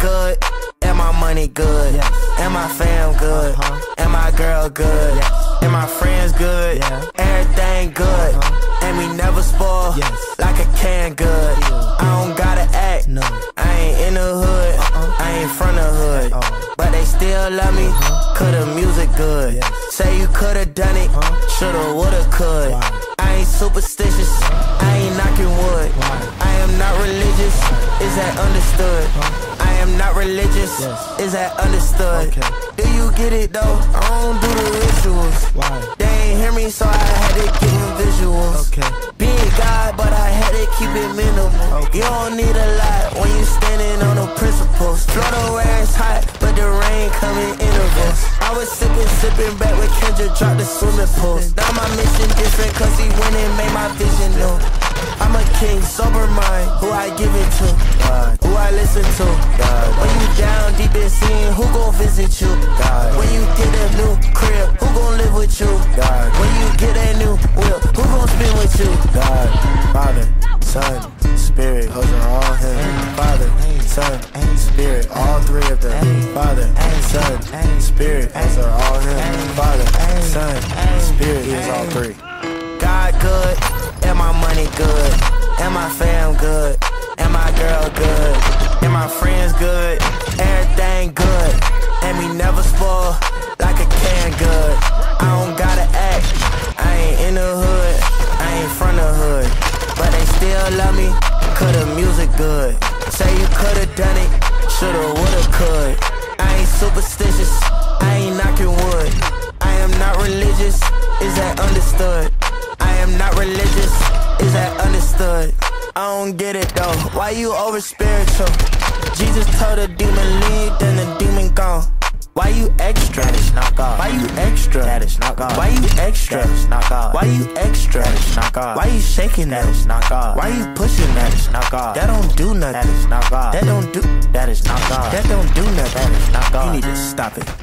good, and my money good, and my fam good, and my girl good, and my friends good, everything good, and we never spoil like a can good. I don't gotta act, I ain't in the hood, I ain't from the hood, but they still love me, cause the music good. Say you could've done it, shoulda, woulda, could. I ain't superstitious, I ain't knocking wood. I am not religious, is that understood? I am not religious, is that understood? Do you get it though? I don't do the rituals. They ain't hear me, so I had to give them visuals. Being God, but I had to keep it minimal. You don't need a lot when you standing on the principles. Florida where it's hot, but the rain come in intervals. I was sipping back with Kendra, dropped the swimming pools. Now my mission different, cause he went and made my vision new. I'm a king, sober mind, who I give it to, who I listen to. When you down deep in sin, who gon' visit you? When you get a new crib, who gon' live with you? When you get a new whip, who gon' spin with you? God, Father, Son, Spirit, those are all Him. Father, Son, Spirit, all three of them. Father, Son, Spirit, those are all Him. Father, Son, Spirit is all three. God good, and my money good, and my fam good, and my girl good, and my friends good, everything good, and we never spoil like a can good. I don't gotta act, I ain't in the hood, I ain't from the hood, but they still love me, cause the music good. Say you could've done it, shoulda, woulda, could. I ain't superstitious, I ain't knocking wood. I am not religious, is that understood? I am not religious, is that understood? I don't get it though, why you over spiritual? Jesus told the demon leave, then the demon gone. Why you extra? That is not God. Why you extra? That is not God. Why you extra? That is not God. Why you extra? That is not God. Why you shaking? That is not God. Why you pushing? That is not God. That don't do nothing. That is not God. That don't do. That is not God. That don't do nothing. That is not God. You need to stop it.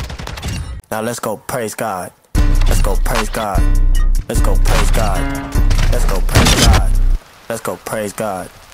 Now let's go praise God. Let's go praise God. Let's go praise God. Let's go praise God. Let's go praise God.